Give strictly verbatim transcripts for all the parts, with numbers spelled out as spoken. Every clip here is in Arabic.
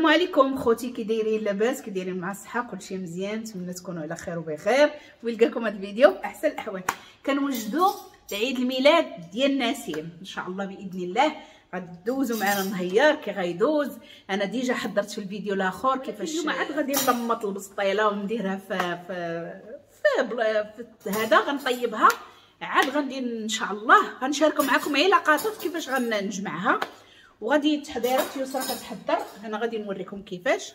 السلام عليكم خوتي، كي دايرين؟ لاباس؟ كي دايرين مع الصحه؟ كلشي مزيان؟ نتمنى تكونوا على خير وبخير ويلقاكم هذا الفيديو باحسن الاحوال. كنوجدوا عيد الميلاد ديال نسيم ان شاء الله باذن الله. غدوزوا معنا النهار كي غيدوز. انا ديجا حضرت في الفيديو الاخر كيفاش اليوم عاد غادي نضمط البسطيله ونديرها في في في هذا، غنطيبها عاد غندير ان شاء الله. غنشاركوا معكم غير لقطات كيفاش غنجمعها، وغادي التحضيرات يسرا كتحضر. انا غادي نوريكم كيفاش.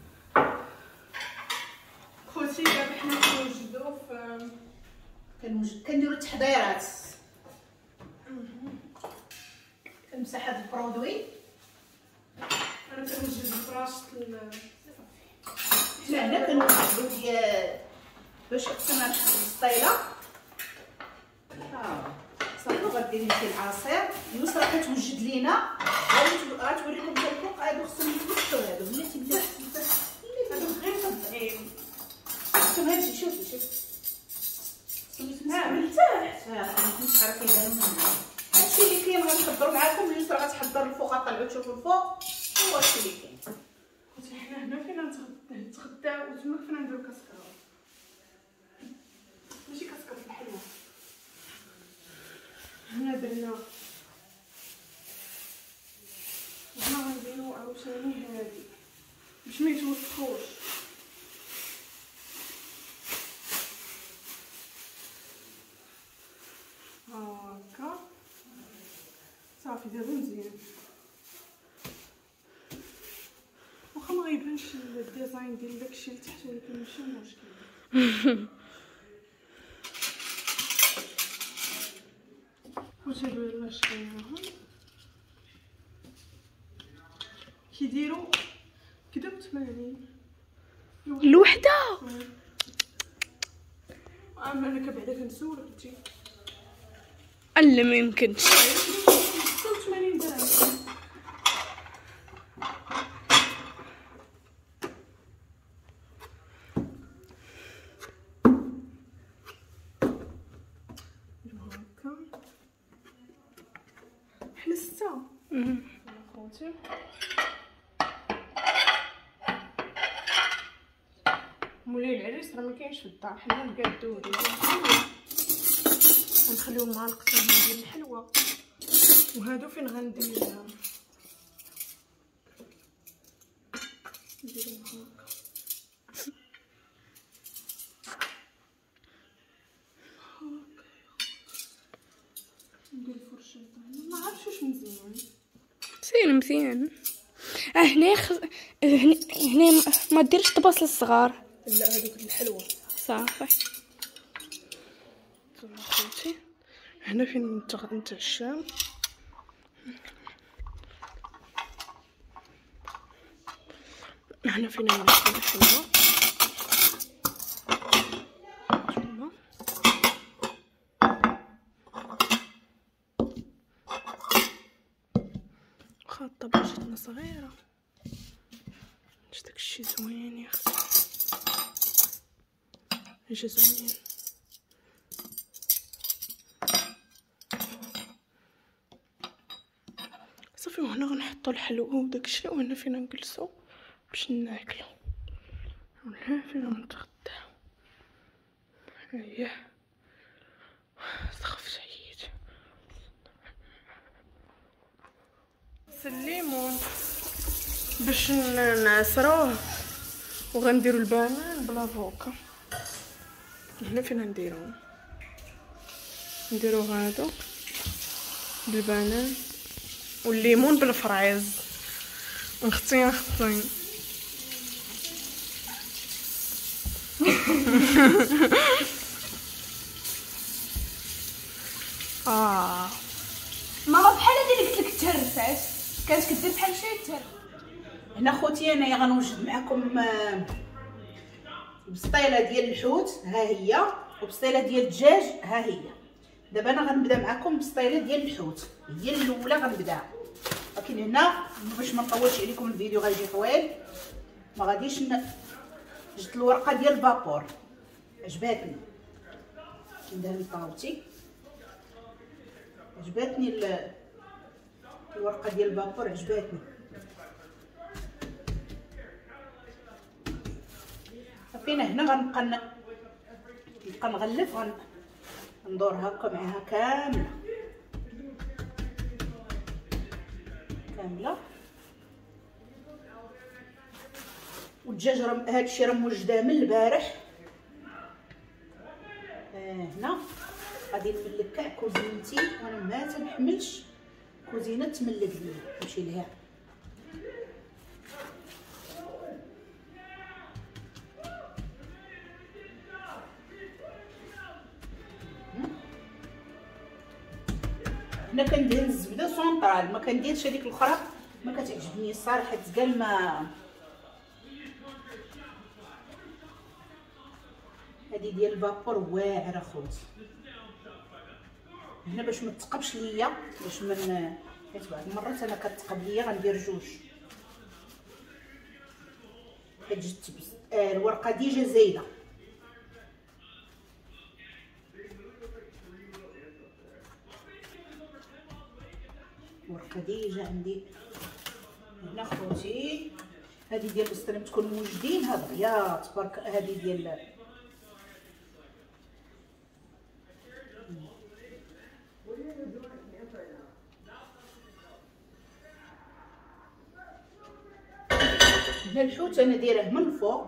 خوتي دابا حنا كنوجدو في كنوجد كنديروا التحضيرات. كنمسح هذا البرودوي. انا كنوجد فراشة حنا هنا كنوجدو ديال باش كنا نحط السطيله. ها صافي غديري انت العصير. يسرا كتوجد لينا، غتوريكم حتى الفوق. هادو خصهم يتوجدوا، هادو بلاتي بلاتي هادو غير تضعيم. شوف هادشي، شوفي شوفي ها من تحت. ها مش عارفه يبانوا منها. هادشي اللي كاين غنحضروا معاكم. اليسرا غتحضر الفوق، غطلعوا تشوفوا الفوق. هو هادشي اللي كاين. خوتي حنا هنا فينا نتغداو وتما فينا نديرو كاسكرو، ماشي كاسكرو في الحلوه. هنا درنا هنا غنديرو عاوتاني هادي باش ما يتوسخوش. هاكا صافي دابا مزيان. واخا ما غيبانش الديزاين ديال داكشي لتحت، ولكن ماشي مشكل. خوتي درنا شكيناهم كيديروا كدا بثمانين الوحده. اما انا كبعدا كنسولك انتي. الا ما يمكنش. ستة وثمانين درهم. هاكا حنا ستة. خوتي مولاي العريس راه ما كاينش في الدار، حنا نقادو ونخليو المعلقتين ديال الحلوى. وهادو فين غندير نديرو هاكا. ندير الفرشه ما عرفتش واش مزيان. مزيان مزيان. اه هنا خ... هنا هنا ما ديرش البصل الصغار. لا هذوك الحلوه صافي. تما خوتي هنا فين نتعشى. هنا فين ندير الحلوه. تما واخا الطباجتنا صغيره، واش داكشي زوين يا اختي، اجا زوين. صافي وهنا غنحطو الحلوى وداكشي، وهنا فينا نجلسو باش ناكلو، وهنا فينا نتغداو. اييه سخف جيد. الليمون باش نعصروه، وغنديرو البنان بلا فوكا. هنا فين نديرو نديرو هادو بالبنان والليمون بالفرايز، ونختين نختين. اه ماما بحال هادي اللي قلت لك تهرسات، كانت كدير بحال شي تهر. هنا خوتي انايا غنوجد معكم بسطيله ديال الحوت ها هي، وبسطيله ديال الدجاج ها هي. دابا انا غنبدا معكم بسطيله ديال الحوت، هي الاولى غنبدا. ولكن هنا باش ما نطولش عليكم الفيديو غيجي طويل، ما غاديش ن... جبت الورقه ديال البابور عجباتني، ندير لطاوتي عجباتني. الورقه ديال البابور عجباتني. صافينا هنا غنبقى نبقى نغلف غن... ندور هكا معاها كامله كامله. والدجاج راه هادشي راه موجده من البارح. آه هنا غادي نملك كاع كوزينتي وانا ما تنحملش كوزينه تملك ليا نمشي ليها. هنا كندير الزبده سونطرال، ما كنديرش هذيك الاخرى ما كتعجبني الصراحه تقال ما. هذه ديال الفابور واعره خوتي هنا باش ما تثقبش ليا، باش من حيت بعض المرات انا كتثقب ليا غندير جوج. كتجي آه الورقه ديجا زايده. الورقه ديجا عندي هنا خوتي. هذه ديال البسطريم تكون موجدين هذا يا تبارك. هذه ديال هنا الحوت انا دايره من الفوق.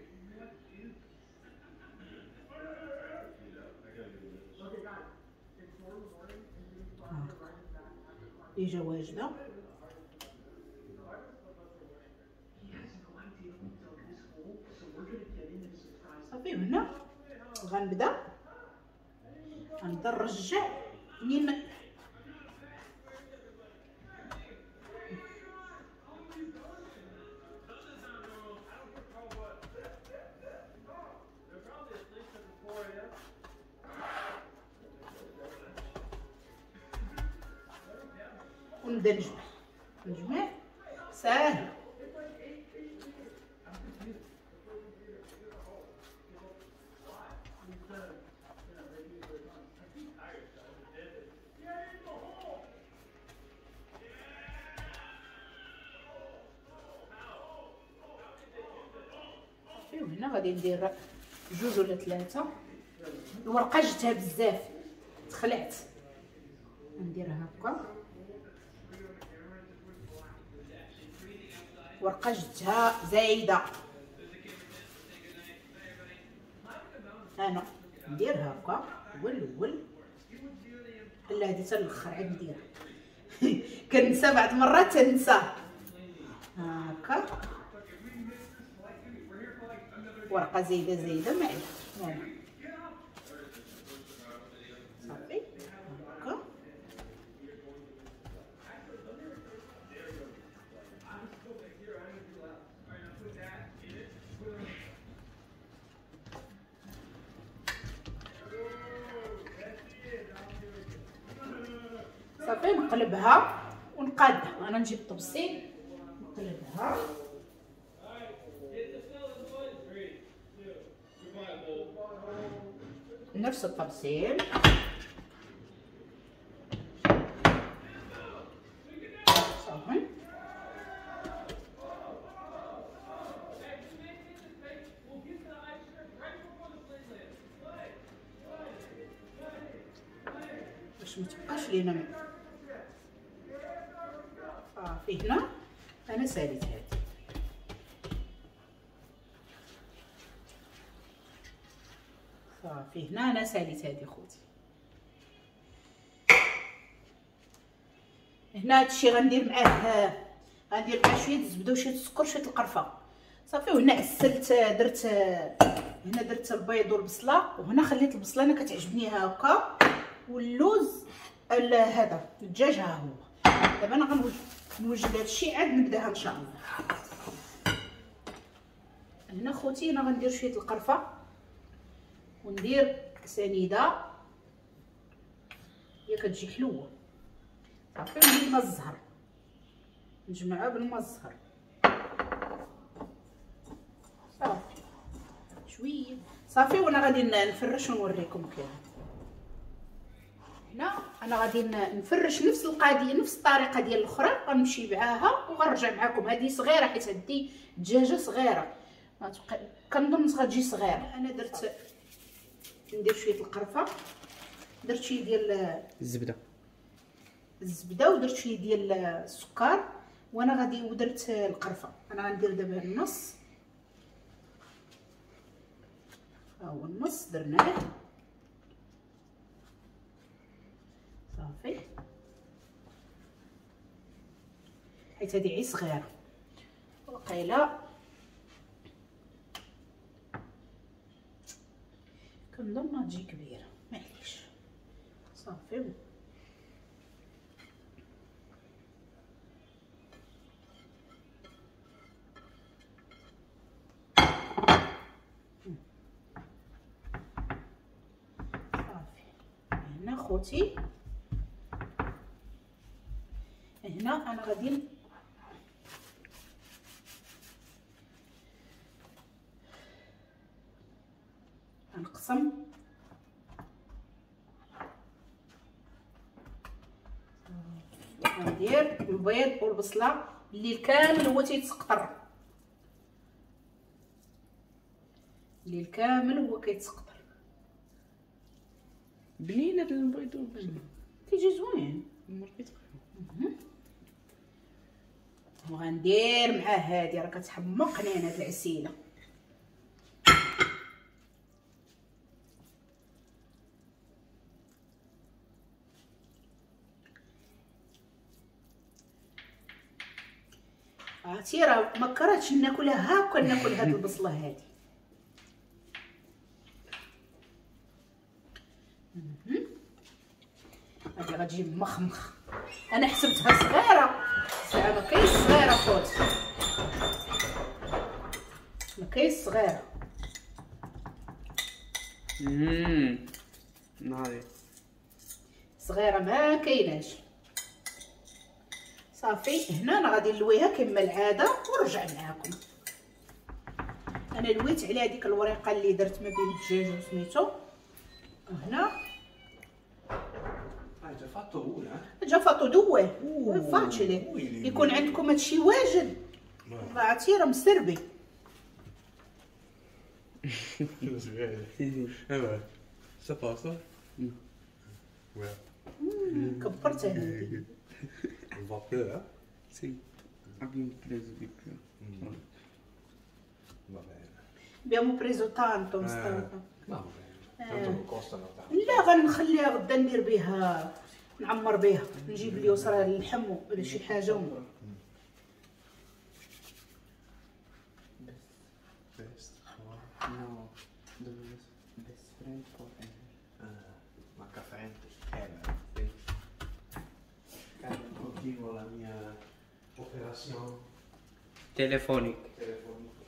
ديجا واجده. صافي هنا غنبدا غنبدا نرجع منين ونبدا نجمع نجمع ساهل. هنا غادي ندير جوج ولا ثلاثه. الورقه جتها بزاف تخلعت نديرها هكا. ورقه جتها زايده انا نديرها هكا هو الاول. لا هادي حتى الاخر عاد نديرها كنسى بعض المرات تنسى هكا. ورقه زايده زايده معليش فوالا صافي هكا. صافي نقلبها ونقادها. انا نجيب الطبسيل نقلبها نفس الطبسيل. صافي باش متبقاش لينا من صافي. هنا انا ساليت هادي صافي. هنا انا ساليت هادي خوتي. هنا هادشي غندير معاه غندير معاه شويه الزبده وشويه السكر وشويه القرفه صافي. وهنا عسلت درت هنا درت البيض والبصله. وهنا خليت البصله انا كتعجبني هكا واللوز هذا الدجاج ها هو. دابا انا غنوجد هادشي عاد نبداها ان شاء الله. هنا خوتي انا غندير شويه القرفه وندير سنيده هي كتجي حلوه صافي. وندير ماء الزهر نجمعها بالماء الزهر صافي شويه صافي. وانا غادي نفرش ونوريكم كيف. هنا انا غادي نفرش نفس القضيه نفس الطريقه ديال الاخرى. غنمشي معاها وغنرجع معكم. هذه صغيره حيت هذه دجاجه صغيره غتبقى كنظن غتجي صغيره. انا درت ندير شويه القرفه، درت شويه ديال الزبده الزبده ودرت شويه ديال السكر، وانا غادي ودرت القرفه. انا غندير دابا النص، ها هو النص درناه صافي، حيت هذه عي صغيره وقيله كنظن ما تجي كبيره، معليش صافي. هنا خوتي، هنا انا غادي نقسم ندير البيض والبصله الليل كامل هو تيتسقطر، الليل كامل هو كيتسقطر. بنين هاد البيض تيجي زوين. وغندير معاه هادي راه كتحمقني انا هاد العسيله. عرفتي راه ما كرهتش ناكلها هاكا، ناكل هاد البصله هادي. هادي غتجي مخمخ. انا حسبتها صغيره، ساعه ما كاينش صغيره خوتي، ما كاينش صغيره. امم ناري صغيره ما كايناش. صافي هنا انا غادي نلويها كما العاده ونرجع معاكم. انا لويت على هذيك الوريقه اللي درت ما بين الدجاج وسميتو. هنا جا فاتو ولا جا فاتو دوه فاتشلي يكون عندكم هادشي واجد، عرفتي راه مسربي. ايوا سا باسا وي كبرت هذه va peu hein si abbiamo preso di più. va bene abbiamo preso tanto Mustafa. va bene tanto non costano tanto. لا غنخليها غدا ندير بها نعمر بها، نجيب اليسرى اللحم ولا شي حاجه و... best No, dove best friend forever. ma caffè eh continuo la mia operazione Telefonic. telefonica.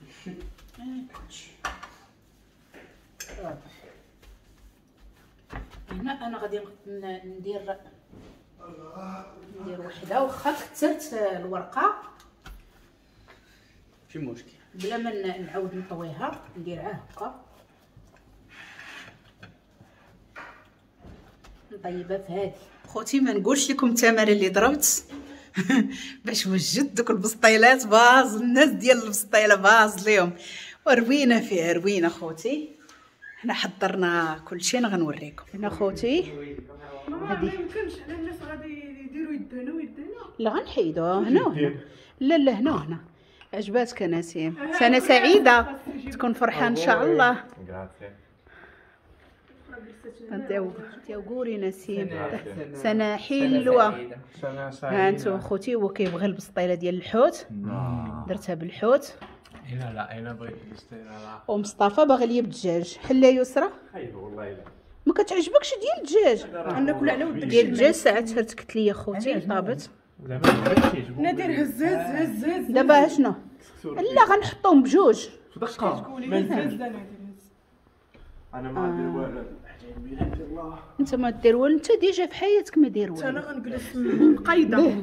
هنا انا غادي ندير ندير وحده واخا كثرت الورقه في مشكل. بلا ما نعاود نطويها، نديرها هكا نطيبها في هذه. خوتي ما نقولش لكم التمارين اللي ضربت باش وجدت دوك البسطيلات باز، الناس ديال البسطيله باز ليهم، وروينا فيه روينا خوتي. حنا حضرنا كلشي انا غنوريكم. هنا خوتي ما يمكنش على الناس غادي يديروا يدنا ويدنا. لا غنحيدوها هنا وهنا. لا لا هنا وهنا. عجباتك نسيم؟ سنه سعيده، تكون فرحان ان شاء الله. grazie انت وقوري نسيم سنه حلوه. ها انتم خوتي هو كيبغي البسطيله ديال الحوت، درتها بالحوت. هنا لا هنا بغيت البسطيله لا ومصطفى باغي ليا بالدجاج. حله يسرى ايوا والله لا ما كتعجبكش ديال الدجاج. ناكل على ود ديال الدجاج ساعات هرتكت ليا خوتي طابت. زعما هادشي يعجبو نادير هزاز هز هز دابا شنو؟ لا غنحطهم بجوج. دقه تقولي هز هز نادير هز. انا ما ندير والو حاجه كبيره في الله انت ما دير والو، انت ديجا في حياتك ما دير والو. انا غنجلس مقيده.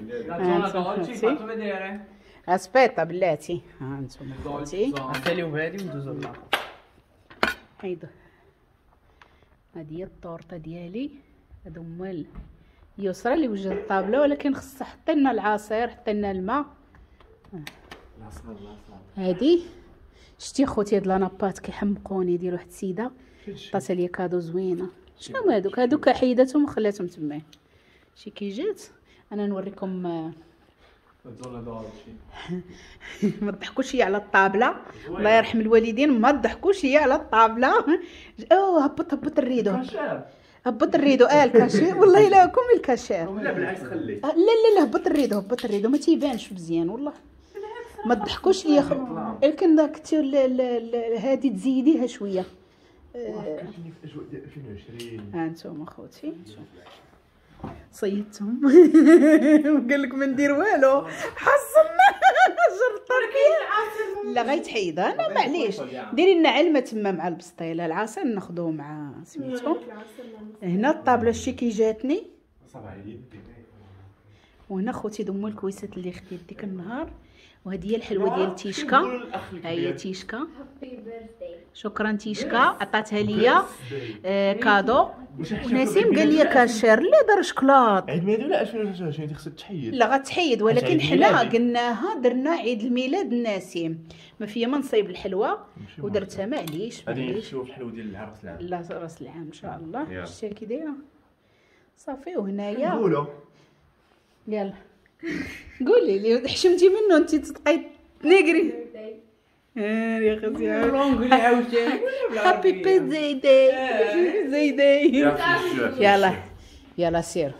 اسبيطه بلاتي. ها انتم خوتي نخليو بهادي وندوزو للاخر. هيدا هادي هي الطورطه ديالي. هادو هما اليسرى اللي وجد الطابله، ولكن خصها حطي لنا العصير، حطي لنا الماء. هادي شتي خوتي هاد لانابات كيحمقوني ديال واحد السيده عطاتها ليا كادو زوينه. شنو هما هادوك؟ هادوك حيداتهم وخلاتهم تما. شي كي جات انا نوريكم. ما تضحكوش هي على الطابله، الله يرحم الوالدين، ما تضحكوش هي على الطابله. اوه هبط هبط الريدو، هبط الريدو. اه الكاشير والله لا كوم الكاشير. لا بالعكس خليه. لا لا لا هبط الريدو، هبط الريدو ما تيبانش مزيان والله. ما تضحكوش ليا خ... لكن داك هادي تزيديها شويه. كنتني في اجواء ديال ألفين وعشرين. ها انتم اخوتي صيدتهم. قال لك ما ندير والو، حصلنا جرطه. لا غيتحيد انا معليش. ديري لنا علمه تما مع البسطيله. العسل ناخذوه مع سميتو. هنا الطابله شتي كي جاتني. وهنا خوتي ضمو الكويسات اللي خديت ديك النهار. وهذه هي الحلوه ديال تيشكا. ها هي تيشكا. شكرا تيشكا عطاتها ليا آه كادو. ونسيم قال لي كاشير لا دار شكلاط. عيد ميلاد ولا ألفين وثلاثة وعشرين خصها تحيد؟ لا غتحيد، ولكن حنا قلناها درنا عيد الميلاد النسيم. ما فيا ما نصيب الحلوه ودرتها معليش. غادي نشوف الحلوه ديال العام راس العام. لا راس العام ان شاء الله. شتي كي دايره صافي. وهنايا قولوا يلا قولي لي حشمتي منه انت تبقاي تنقري. ها يا اختي نقول عاوتاني هابي بيرثداي داي زي داي. يلا يلا سير.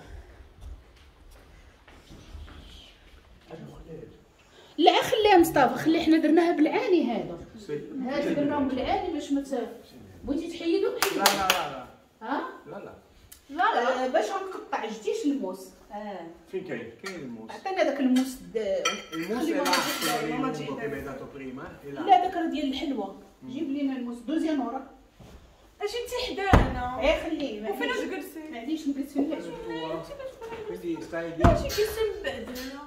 لا خليها مصطفى، خلي حنا درناها بالعاني. هذا هذا درناهم بالعاني باش ما بغيتي تحيدو. لا لا لا ها لا لا لا باش غنقطع جديش الموس. اه فين كاين؟ كاين الموس. عطينا داك الموس. الموس ماما تعيد. لا داك راه ديال الحلوه. جيب لينا الموس. دوزي نورا اجي انت حدانا. اي خليه. وفيناش جلسي؟ معليش نجلس فين ماشي كيسم بعدنا.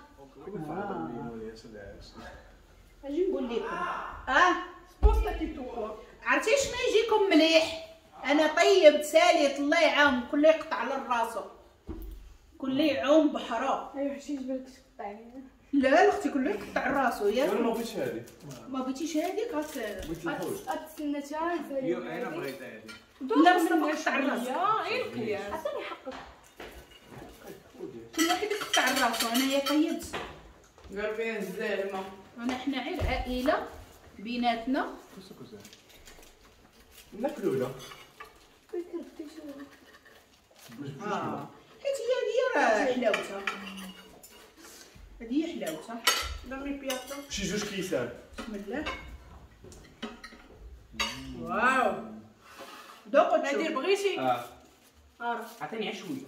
اجي نقول لكم. اه بوستا كي تو. عرفتي شنو يجيكم مليح؟ انا طيبت ساليت الله يعاون كل يقطع على راسو، كل يعوم بحرا. ايوا حشيش بالك تقطعي. لا اختي كل يقطع راسو. يا انا ما بغيتش هذه. ما بغيتيش هذيك غت غتسنى تا يو انا بغيت هذه. لا بس ما قطع الراس. غير القياس. عطيني حقك. كل واحد يقطع راسو. انايا طيبت. قال فيها الزلمه. انا حنا غير عائله بيناتنا. ناكلوا لا. اه حيت هي هذه راه حلاوتها. هذه هي حلاوتها. دمي بياتو. شي جوج كيسان. بسم الله. واو دوقوا هادي تشوف. بغيتي. اه ها عطيني غير شويه.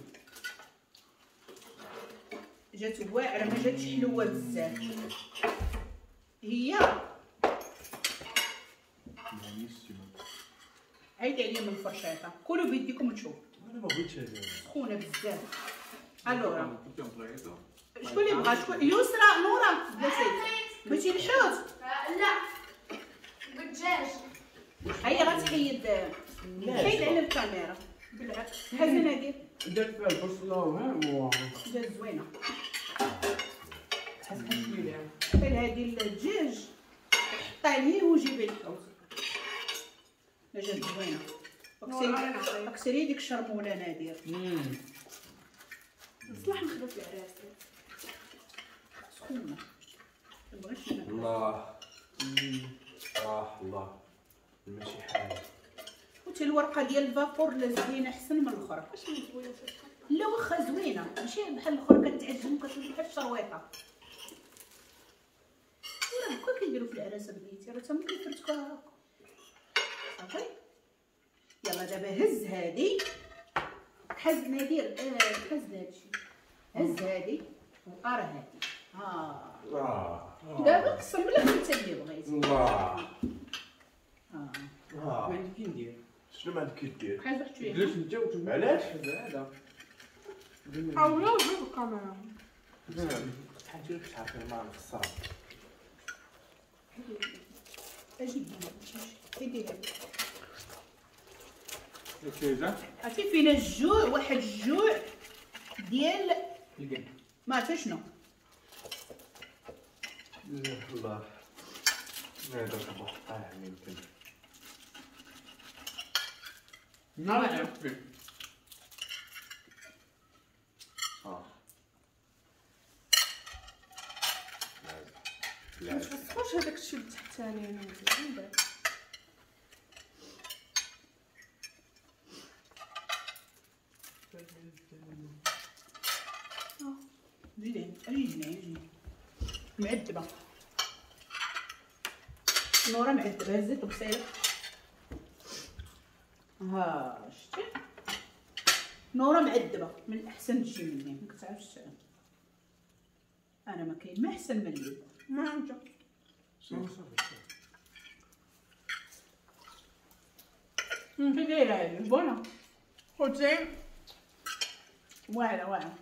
جات واعره ما جاتش حلوه بزاف. هي عيد عليا من الفرشاطه. كلوا بيديكم تشوف. انا ما بغيتش هذه. سخونه بزاف. الوغا شكون اللي بغا؟ شكون؟ يسرا نورا بلاتي بغيتي الحوت؟ لا بالدجاج. هيا غتحيد. حيد على الكاميرا بالعكس. هذا نادير درت فيها البصله وها دجاج زوينه. تحس بيها. حطي هذه الدجاج حطي ليه وجيبي الحوت. دجاج زوينه. اكسري اكسري ديك الشرموله نادير. نصلح نخدم في عراسي. سخونه مبغيتش. الله اه الله ماشي حال. قلت الورقه ديال الفابور زوينه احسن من الاخرى. اش من زوينه؟ لا واخا زوينه ماشي بحال الاخرى كتعجبهم كتولي بحال الشرويطه. راه هكا كيديروا في العراسه بنيتي. راه تما كيفرتكوها هكا صافي. يلا دابا هز هادي. حز نادير. اه حز هادشي. هز هادي وقرا هادي. ها اه دابا قسم بالله انت اللي بغيتي. الله ها اه ما عندي كي ندير. شنو ما عندك كدير؟ بحال واحد شويه. جلس انت وتبدا. علاش؟ هذا اولا وجيب الكاميرا. شحال ديال كتعرفي ما نخسرها. اجي ديري هادي. كيزا عرفتي فينا الجوع؟ واحد الجوع ديال القلب. ما عرفتي شنو. الله لا درك بواحد الطاعم يمكن. ما عرفت اه ما تفسخوش هذاك الشيء التحتاني انا مزيان دابا. زيدي عيني عيني معذبه نورا معذبه هزيت البصيله ها شتي نورا معذبه من احسن تجي مني ما كتعرفش انا ما كاين ما احسن من اللي ما عندي كي دايره هذه بونه خوتي واعره واعره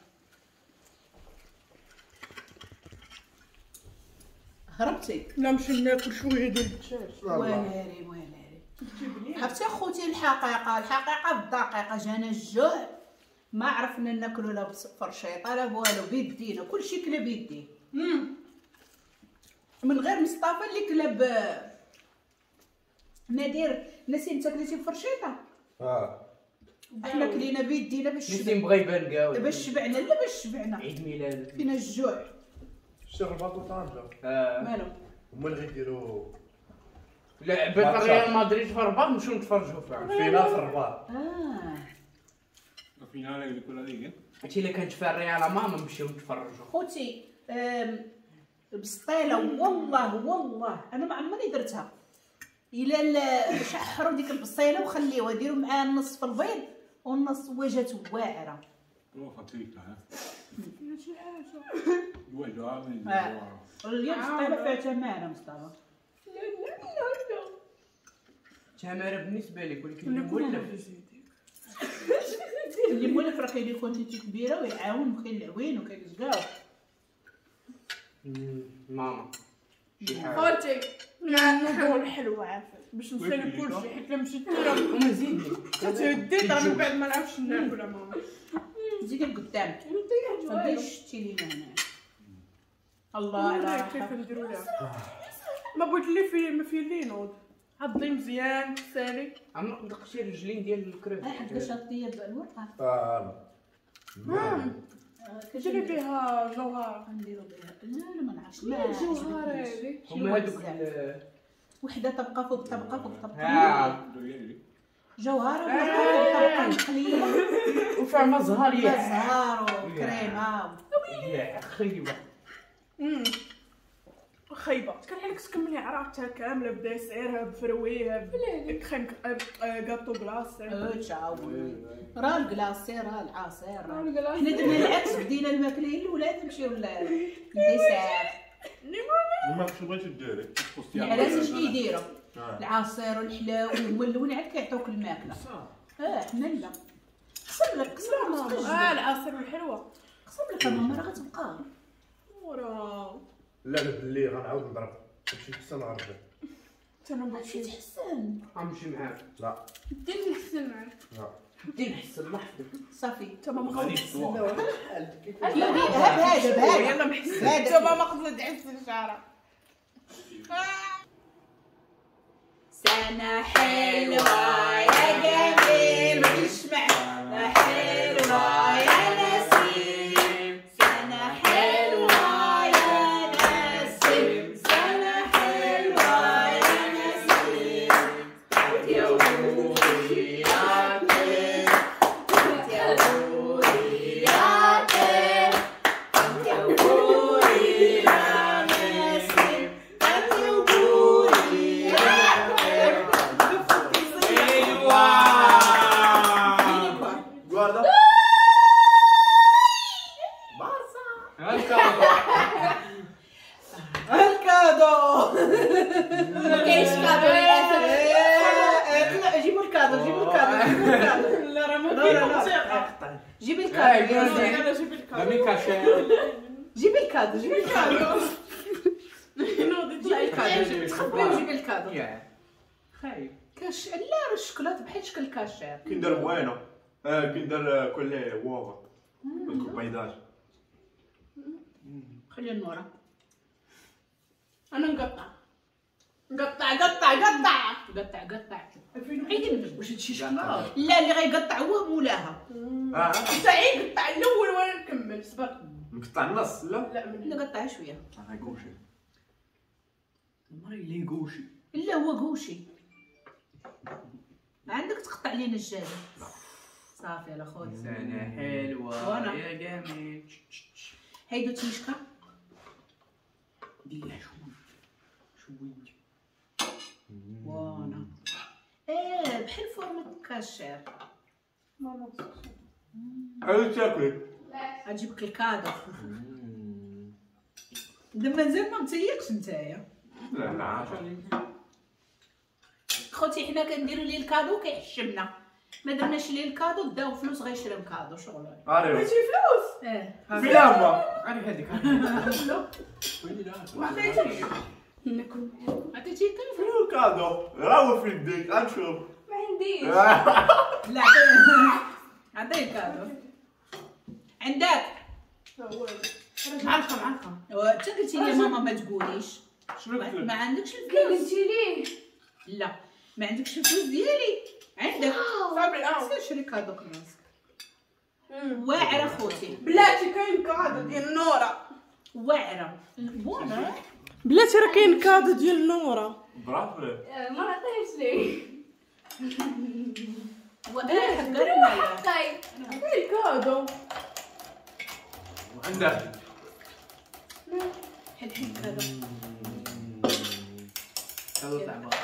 هربتي لا نمشي ناكل شويه ديال الدجاج. والاري والاري عرفتي اخوتي الحقيقه الحقيقه بالدقيقه جانا الجوع ما عرفنا ناكلو لا فرشيطه لا والو بيدينا كلشي كلا بيديه من غير مصطفى اللي كلا ب نادير نسيم تاكلتي بفرشيطه اه احنا كلينا بيدينا باش نسيم بغا يبان كاع باش شبعنا لا باش شبعنا عيد ميلاد فينا الجوع شتي الرباط وطنجة اه مالو هما اللي غيديروا لعبة ريال مدريد في الرباط نمشيو نتفرجوا فيها فينا في الرباط. اه الفينال اللي كل هذيك هادشي اللي كانت فيها الريال ماما نمشيو نتفرجوا. خوتي آم، بسطيله والله والله انا ما عمري درتها الا شحروا ديك البصيله وخليوها ديروا معاها النص في البيض والنص وجات واعره هو خطيك ها فيها شي حاجه. هو جامد آه. اليوم بسطيله فيها تماره مصطفى لا لا لا لا تمارة بالنسبة لك ولكن انا اللي كلها مولف في زيدي. اللي مولف راه كاين كونتيتي كبيره ويعاون وكاين العوين وكاين الزكاو ماما شي حاجة خوتي نحبوا الحلوه عافاك باش نسالي كلشي حيت لا مشيت لها وما زيدني كتهدي راه من بعد ما نعرفش ناكل ماما. زيدي لقدام ما ديرش شتي لينا هنا الله على والله كيف راحتك نديرو لها ما بغيت اللي فيه ما فيه اللي ينوض عضي مزيان سالي. عم دقتي الرجلين ديال الكروف. هاي حد شاطيه بالورقه اه ديري بها جوهر. نديرو بها لا لا ما نعرفش ما جوهر عجبتنيش. هذه هما هادوك ال- وحده طبقه فوق طبقه فوق طبقه ها جوهره طبقه مقليه وفيها مزهر يا زهر وكريمه يا خيبة. امم خايبه كان عليك تكملي عراقتها كامله بدسيرها بفرويها بكريم كاطو كلاصي. اه تشاو راه الكلاصي راه العصير راه راه الكلاصي. حنا درنا العكس بدينا الماكله للولاد نمشيو للديسير وما كنتش بغيتي ديري علاش اش كيديروا آه. العصير والحلاوه هما الاولين عاد كيعطيوك الماكله اه حنا لا قسم لك قسم لا لك ماما اه العصير والحلوه قسم لك ماما راه غتبقى وراه لا لا باللي غنعاود نضرب شي حسن غنرجع. انا بغيت شي تحسن غنمشي معاك. لا دير نحسن معاك. لا بدي نحسن لحظة. صافي انت ماما غادي خاصك تسوق. لا بهذا بهذا يلا محسن هذا. انت ماما خاصك تحسن شعرها. سنة حلوة يا جميل ما تسمع سنة حلوة يا نسيم سنة حلوة يا نسيم سنة حلوة يا نسيم يا ابوي يا طير يا ابوي يا طير يا ابوي يا نسيم يا ابوي يا guarda الكادو ما كاينش كادو للاسف جيبوا الكادو جيبوا الكادو جيبوا الكادو لا راه ما لا فيه لا لا موسيقى. جيبي هاي الكادو جوزي. انا جيب الكادو. مامي كاشير. جيبي الكادو جيبي الكادو نوضي طلعي الكادو. تخبي وجيبي الكادو يا خايب. كاش لا راه الشوكولاط بحال شكل كاشير كندير بوينو اه كندير كل ووفا كل بيضات خلي النورة انا نقطع قطع قطع قطع قطع قطع عيد واش هادشي شكلاط؟ لا اللي غيقطع هو مولاها. اه انت عيد قطع الاول وانا نكمل صبر. نقطع النص لا لا من لا قطع شويه. انا كوشي مري لي غوشي. لا هو قوشي. عندك تقطع لينا الجاري. صافي يلا خويا. سنة حلوة وأنا؟ يا جميل. هيدو تيشكا. ديريها شوي شوي. وانا ايه بحال فورمة كاشير. عاود تاكلي غتجيبك الكادو. دابا مازال ما متيقش نتايا. لا لا عارفة. خوتي حنا كنديرو ليه الكادو كيحشمنا، ما درناش ليه الكادو داو فلوس غيشري الكادو شغل. عارف ماشي فلوس. ايه في لامبة عارف هذيك. ما عطيتكش. عطيتي كيف؟ شنو الكادو راهو في يديك غنشوف ما عنديش. لا عطيه الكادو عندك. معلقة معلقة. انت قلتي لي ماما ما تقوليش شنو ما قلت ما لك؟ عندكش كي الفلوس. قلتي ليه؟ لا ما عندكش الفلوس ديالي. عندك صافي الان. سير شري كادو كراسك واعره خوتي بلاتي كاين كادو ديال نورا. واعره بونا. بلاتي راه كاين كادو ديال نورا. برافو ما عطيتش ليه. واعره حقا طيب كاين كادو. عندك حل حل كادو. كادو تاع بابا.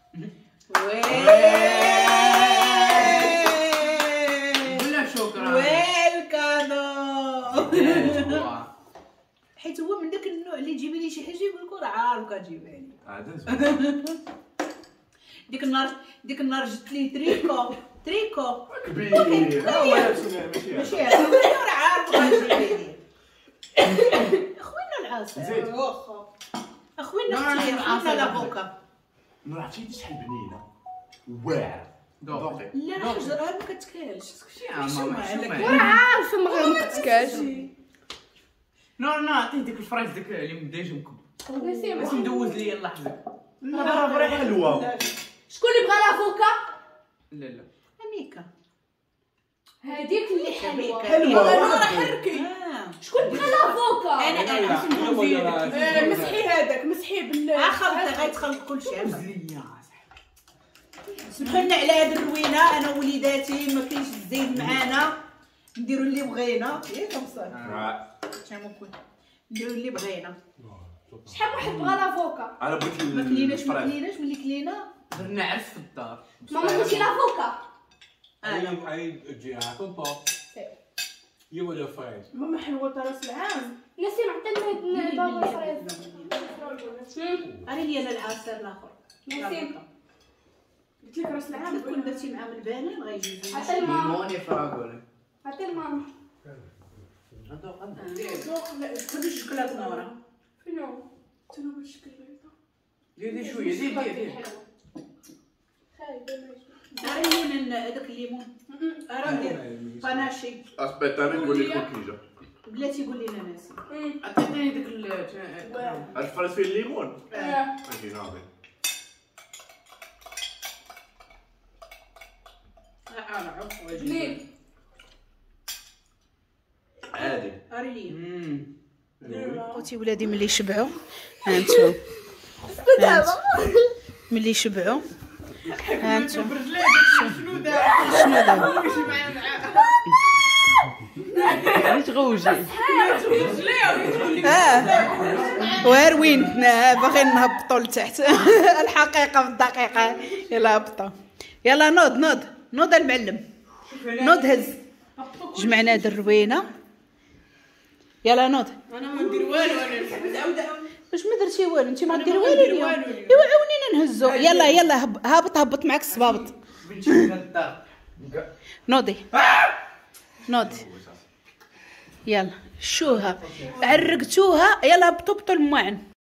ولا شكرا. ويلكادو. شكرا. حيت هو من داك النوع اللي تجيبي لي شي حاجه يقول لك راه عارفه تجيبها لي. عاد ديك النهار ديك النهار جبت ليه تريكو تريكو كبير لا هو نفس ماشي ماشي هذا راه عارفه تجيبها لي. اخوينا العسل زيد واخا. اخوينا لا، لا، اختي لا، اخوينا لا، لافوكا. ما عرفتي شحال بنينه واعره دوقي. لا راه حجرها ما كتكالش. يا ماما شو عليك؟ مالك؟ عارفه ما ما كتكاش. نو نو عطيه ديك الفرايز ديك اللي مديجه مكب. نسيم. باش ندوز ليا اللحظه. لا فري حلوه شكون اللي بغى لافوكا؟ لا لا. اميكا هذيك اللي حلوه. حلوه نورا حركي. اه شكون بغى لافوكا؟ انا انا آه، مسحي هذاك مسحي بال. اخر غيتخلط كلشي. دوز ليا سمحوا لنا على هاد الروينه انا ووليداتي ما كاينش الزيد معانا نديروا اللي بغينا ياك مصطفى. شحال كنت نديروا اللي بغينا. شحال واحد بغى لافوكا؟ انا بغيت ما كليناش ما الفراخ. كليناش ملي كلينا. درنا عرس في الدار. ماما ماشي لافوكا. انا Aí, de água, pó. E o olho faz? ماما حلوه راس العام. نسيم عطينا بابا الفريز. انا لي انا العسل الاخر. نسيم قلت لك راس العام. كون درتي معاهم البنان غيجيو. عطي الماما. ليمون يفراغول. عطي الماما. خذي شوكولاته نورا. شنو؟ تنو بالشكل هذا. دير دير شويه دير دير دير. راه لينا هذاك الليمون. راه ندير باناشي. اسبيت انا نقول لك كوكيجه بلاتي قول لنا ناسي. عطيني ديك ال الفرز فيه الليمون اه. ماشي ناضي ليه؟ عادي اري لي. امم خوتي ولادي ملي شبعوا ها انتم ملي شبعوا ها انتم شنو دار؟ شنو دابا ماشي معايا معاه. تغوجي. اه واروين باغيين نهبطوا لتحت. الحقيقه في الدقيقه يلا هبطوا يلا نوض نوض نوض المعلم نوض هز جمعنا هاد الروينه يلا نوض. انا ما ندير والو انا نعاود واش ما درتي والو انت ما ديري ما والو ندير اليوم. والو اليوم. ايوا عاونينا نهزو يلا يلا هب- هابط هبط معاك الصبابط. بنتي من الدار. نوضي نوضي يلا شوها عرقتوها يلا هبطوا بطوا المعن.